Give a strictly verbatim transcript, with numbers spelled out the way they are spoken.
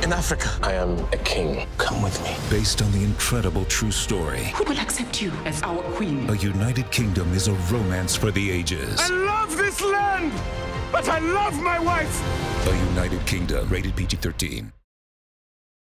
in Africa. I am a king. Come with me. Based on the incredible true story. Who will accept you as our queen? A United Kingdom is a romance for the ages. I love this land, but I love my wife. A United Kingdom, rated P G thirteen.